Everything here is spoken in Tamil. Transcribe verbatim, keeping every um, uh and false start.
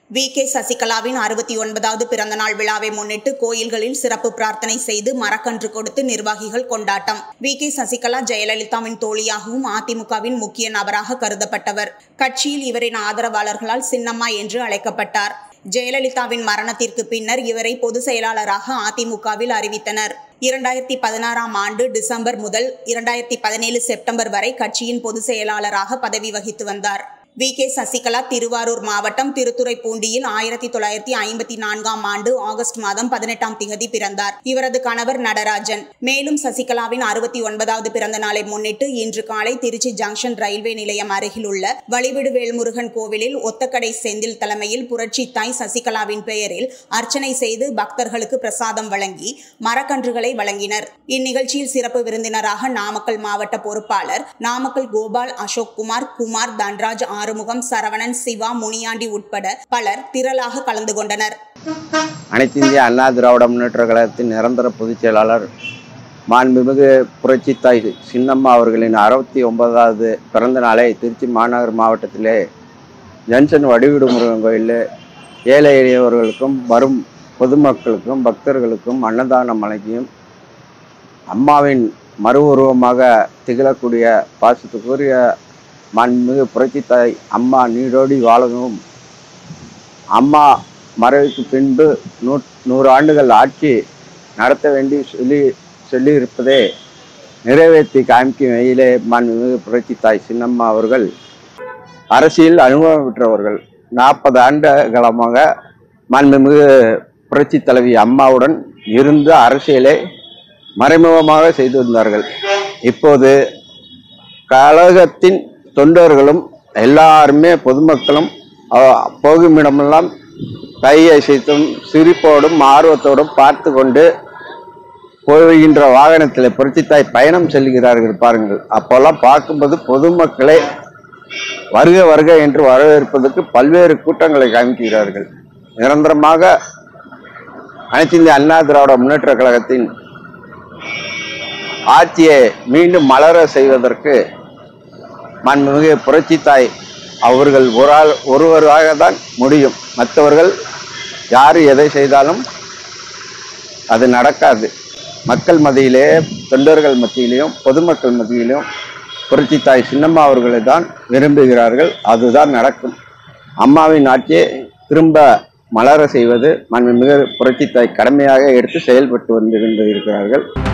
வி கே சசிகலாவின் அறுபத்தி ஒன்பதாவது பிறந்தநாள் விழாவை முன்னிட்டு கோயில்களில் சிறப்பு பிரார்த்தனை செய்து மரக்கன்று கொடுத்து நிர்வாகிகள் கொண்டாட்டம். வி கே சசிகலா ஜெயலலிதாவின் தோழியாகவும் அதிமுகவின் முக்கிய நபராக கருதப்பட்டவர். கட்சியில் இவரின் ஆதரவாளர்களால் சின்னம்மா என்று அழைக்கப்பட்டார். ஜெயலலிதாவின் மரணத்திற்கு பின்னர் இவரை பொதுச் செயலாளராக அதிமுகவில் அறிவித்தனர். இரண்டாயிரத்தி பதினாறாம் ஆண்டு டிசம்பர் முதல் இரண்டாயிரத்தி பதினேழு செப்டம்பர் வரை கட்சியின் பொதுச் செயலாளராக பதவி வகித்து வந்தார். வி கே சசிகலா திருவாரூர் மாவட்டம் திருத்துறைப்பூண்டியில் ஆயிரத்தி தொள்ளாயிரத்தி ஐம்பத்தி நான்காம் ஆண்டு ஆகஸ்ட் மாதம் பதினெட்டாம் திகதி பிறந்தார். இவரது கணவர் நடராஜன். மேலும் சசிகலாவின் அறுபத்தி ஒன்பதாவது பிறந்த நாளை முன்னிட்டு இன்று காலை திருச்சி ஜங்ஷன் ரயில்வே நிலையம் அருகில் உள்ள வழிவிடு வேல்முருகன் கோவிலில் ஒத்தக்கடை செந்தில் தலைமையில் புரட்சி தாய் சசிகலாவின் பெயரில் அர்ச்சனை செய்து பக்தர்களுக்கு பிரசாதம் வழங்கி மரக்கன்றுகளை வழங்கினர். இந்நிகழ்ச்சியில் சிறப்பு விருந்தினராக நாமக்கல் மாவட்ட பொறுப்பாளர் நாமக்கல் கோபால், அசோக் குமார், குமார், தன்ராஜ், ஆறுமுகம், சரவணன், சிவா, முனியாண்டி உட்பட பலர் திரளாக கலந்து கொண்டனர். அனைத்து இந்திய அண்ணா திராவிட முன்னேற்ற கழகத்தின் நிரந்தர பொதுச் செயலாளர் மாண்புமிகு புரட்சி தாய் சின்னம்மா அவர்களின் அறுபத்தி ஒன்பதாவது பிறந்த நாளை திருச்சி மாநகர் மாவட்டத்திலே ஜங்ஷன் வடிவிடு முருகன் கோயிலில் ஏழை எளியவர்களுக்கும் வரும் பொதுமக்களுக்கும் பக்தர்களுக்கும் அன்னதானம் வழங்கியும் அம்மாவின் மறு உருவமாக திகழக்கூடிய பாசத்துக்குரிய மாண்புமிகு புரட்சி தாய் அம்மா நீடோடி வாழவும், அம்மா மறைவுக்கு பின்பு நூ நூறு ஆண்டுகள் ஆட்சி நடத்த வேண்டி சொல்லி சொல்லியிருப்பதே நிறைவேற்றி காமிக்கும் வகையிலே மாண்புமிகு புரட்சி தாய் சின்னம்மா அவர்கள் அரசியல் அனுபவம் பெற்றவர்கள். நாற்பது ஆண்டு காலமாக மாண்புமிகு புரட்சி தலைவி அம்மாவுடன் இருந்து அரசியலை மறைமுகமாக செய்து வந்தார்கள். இப்போது கழகத்தின் தொண்டர்களும் எல்லாருமே பொதுமக்களும் போகும் இடமெல்லாம் கையசைத்தும் சிரிப்போடும் ஆர்வத்தோடும் பார்த்து கொண்டு போகின்ற வாகனத்தில் புரட்சித்தாய் பயணம் செல்கிறார்கள் பாருங்கள். அப்போல்லாம் பார்க்கும்போது பொதுமக்களை வருக வருக என்று வரவேற்பதற்கு பல்வேறு கூட்டங்களை காமிக்கிறார்கள். நிரந்தரமாக அனைத்து இந்திய அண்ணா திராவிட முன்னேற்ற கழகத்தின் ஆட்சியை மீண்டும் மலர செய்வதற்கு மாண்புமிகு புரட்சி தாய் அவர்கள் ஒரு ஆள் ஒருவராக தான் முடியும். மற்றவர்கள் யார் எதை செய்தாலும் அது நடக்காது. மக்கள் மத்தியிலே, தொண்டர்கள் மத்தியிலையும் பொதுமக்கள் மத்தியிலையும் புரட்சி தாய் சின்னம்மா அவர்களை தான் விரும்புகிறார்கள். அதுதான் நடக்கும். அம்மாவின் ஆட்சியை திரும்ப மலர செய்வது மாண்புமிகு புரட்சி தாய் கடமையாக எடுத்து செயல்பட்டு வந்து கொண்டிருக்கிறார்கள்.